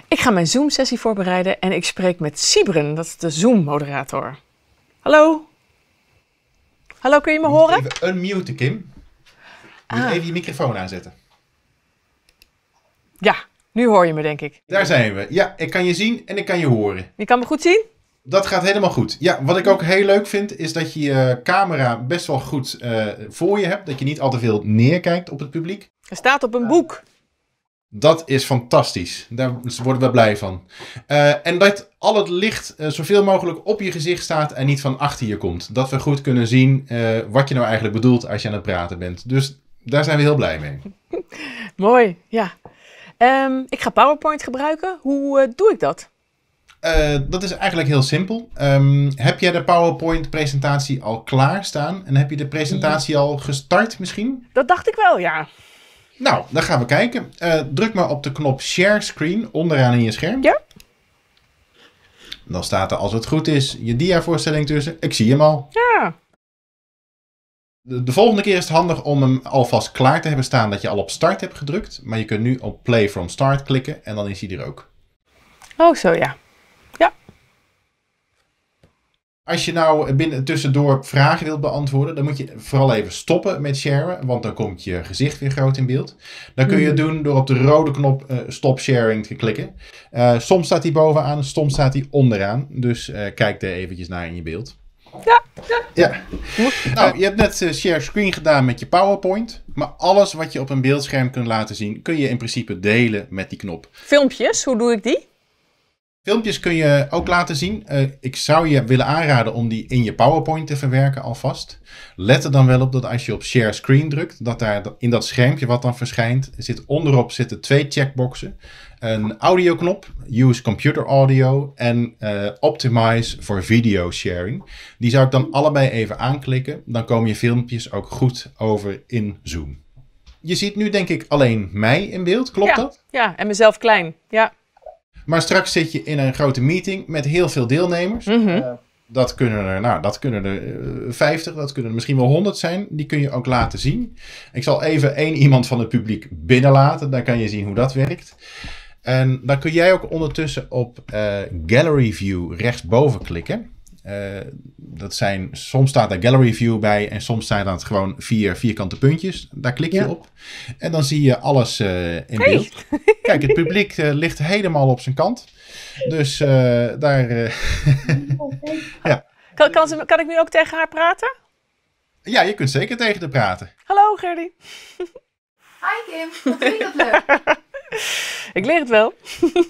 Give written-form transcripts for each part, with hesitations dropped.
Ik ga mijn Zoom-sessie voorbereiden en ik spreek met Sybren, dat is de Zoom-moderator. Hallo? Hallo, kun je me horen? Even unmuten, Kim. Je moet even je microfoon aanzetten. Ja, nu hoor je me, denk ik. Daar zijn we. Ja, ik kan je zien en ik kan je horen. Je kan me goed zien? Dat gaat helemaal goed. Ja, wat ik ook heel leuk vind, is dat je je camera best wel goed voor je hebt. Dat je niet al te veel neerkijkt op het publiek. Er staat op een boek. Dat is fantastisch. Daar worden we blij van. En dat al het licht zoveel mogelijk op je gezicht staat en niet van achter je komt. Dat we goed kunnen zien wat je nou eigenlijk bedoelt als je aan het praten bent. Dus daar zijn we heel blij mee. Mooi, ja. Ik ga PowerPoint gebruiken. Hoe doe ik dat? Dat is eigenlijk heel simpel. Heb jij de PowerPoint-presentatie al klaarstaan? En heb je de presentatie al gestart misschien? Dat dacht ik wel, ja. Nou, dan gaan we kijken. Druk maar op de knop Share Screen onderaan in je scherm. Ja. Dan staat er, als het goed is, je dia-voorstelling tussen. Ik zie hem al. Ja. De volgende keer is het handig om hem alvast klaar te hebben staan dat je al op start hebt gedrukt. Maar je kunt nu op Play from Start klikken en dan is hij er ook. Oh, zo ja. Ja. Als je nou tussendoor vragen wilt beantwoorden, dan moet je vooral even stoppen met sharen, want dan komt je gezicht weer groot in beeld. Dat kun je doen door op de rode knop Stop Sharing te klikken. Soms staat hij bovenaan, soms staat hij onderaan. Dus kijk er eventjes naar in je beeld. Ja. Nou, je hebt net share screen gedaan met je PowerPoint. Maar alles wat je op een beeldscherm kunt laten zien, kun je in principe delen met die knop. Filmpjes, hoe doe ik die? Filmpjes kun je ook laten zien. Ik zou je willen aanraden om die in je PowerPoint te verwerken alvast. Let er dan wel op dat als je op Share Screen drukt, dat daar in dat schermpje wat dan verschijnt, onderop zitten 2 checkboxen. Een audioknop, Use Computer Audio en Optimize for Video Sharing. Die zou ik dan allebei even aanklikken. Dan komen je filmpjes ook goed over in Zoom. Je ziet nu denk ik alleen mij in beeld, klopt dat? Ja, en mezelf klein, ja. Maar straks zit je in een grote meeting met heel veel deelnemers. Dat kunnen er 50, dat kunnen er misschien wel 100 zijn. Die kun je ook laten zien. Ik zal even iemand van het publiek binnenlaten. Dan kan je zien hoe dat werkt. En dan kun jij ook ondertussen op Gallery View rechtsboven klikken. Soms staat er Gallery View bij en soms zijn dat gewoon 4 vierkante puntjes. Daar klik je op en dan zie je alles in beeld. Kijk, het publiek ligt helemaal op zijn kant. Dus daar... ja. Kan ik nu ook tegen haar praten? Ja, je kunt zeker tegen haar praten. Hallo Gerdy. Hi Kim, wat vind je dat leuk? Ik leer het wel.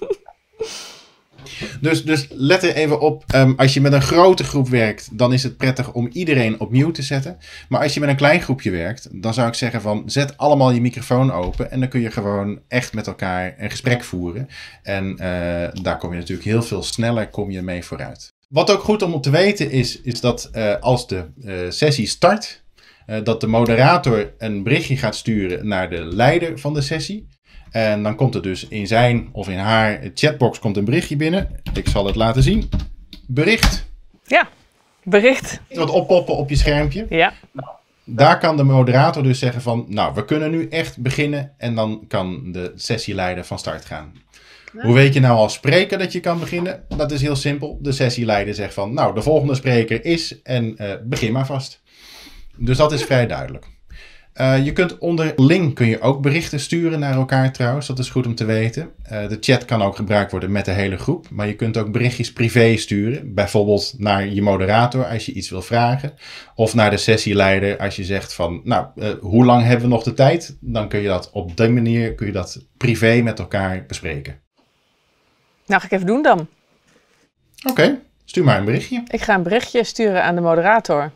Dus let er even op, als je met een grote groep werkt, dan is het prettig om iedereen op mute te zetten. Maar als je met een klein groepje werkt, dan zou ik zeggen van zet allemaal je microfoon open en dan kun je gewoon echt met elkaar een gesprek voeren. En daar kom je natuurlijk heel veel sneller mee vooruit. Wat ook goed om te weten is dat als de sessie start, dat de moderator een berichtje gaat sturen naar de leider van de sessie. En dan komt er dus in zijn of in haar chatbox komt een berichtje binnen. Ik zal het laten zien. Bericht. Ja, bericht. Wat oppoppen op je schermpje. Ja. Daar kan de moderator dus zeggen van, nou, we kunnen nu echt beginnen. En dan kan de sessieleider van start gaan. Hoe weet je nou als spreker dat je kan beginnen? Dat is heel simpel. De sessieleider zegt van, nou, de volgende spreker is en begin maar vast. Dus dat is vrij duidelijk. Je kunt onderling kun je ook berichten sturen naar elkaar trouwens. Dat is goed om te weten. De chat kan ook gebruikt worden met de hele groep. Maar je kunt ook berichtjes privé sturen. Bijvoorbeeld naar je moderator als je iets wil vragen. Of naar de sessieleider als je zegt van... Nou, hoe lang hebben we nog de tijd? Dan kun je dat op die manier privé met elkaar bespreken. Nou, ga ik even doen dan. Oké, stuur maar een berichtje. Ik ga een berichtje sturen aan de moderator.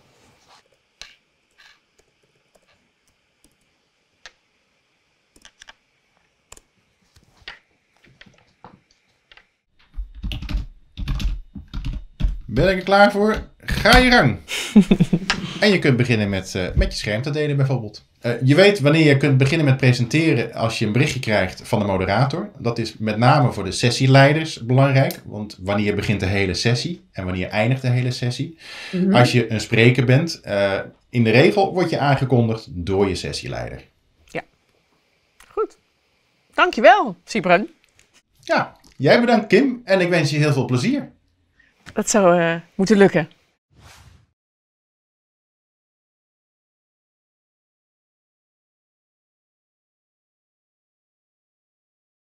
Ben ik er klaar voor? Ga je gang. En je kunt beginnen met je scherm te delen bijvoorbeeld. Je weet wanneer je kunt beginnen met presenteren als je een berichtje krijgt van de moderator. Dat is met name voor de sessieleiders belangrijk. Want wanneer begint de hele sessie en wanneer eindigt de hele sessie. Als je een spreker bent, in de regel word je aangekondigd door je sessieleider. Ja. Goed. Dankjewel, Sybren. Ja, Jij bedankt Kim en ik wens je heel veel plezier. Dat zou moeten lukken.